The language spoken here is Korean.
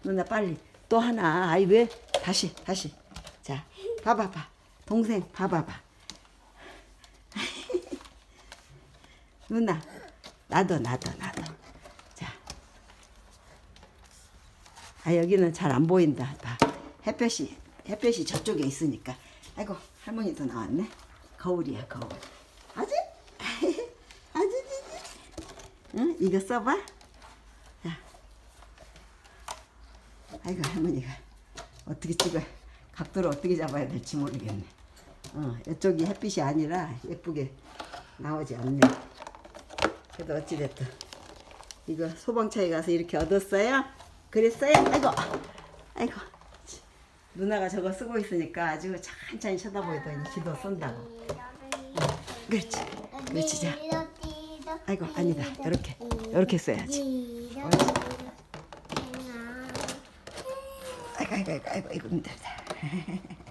누나 빨리 또 하나. 아이 왜? 다시. 자, 봐봐봐. 동생 봐봐봐. 누나 나도. 자, 아 여기는 잘 안 보인다. 봐. 햇볕이 저쪽에 있으니까. 아이고 할머니도 나왔네. 거울이야 거울. 아주 응? 이거 써봐. 자. 아이고 할머니가 어떻게 찍어 각도를 어떻게 잡아야 될지 모르겠네. 이쪽이 햇빛이 아니라 예쁘게 나오지 않네. 그래도 어찌됐든 이거 소방차에 가서 이렇게 얻었어요. 그랬어요? 아이고 누나가 저거 쓰고 있으니까 아주 천천히 쳐다보더니 지도 쓴다고. 그렇지 자. 아이고 아니다. 이렇게 써야지. 아이고 힘들다.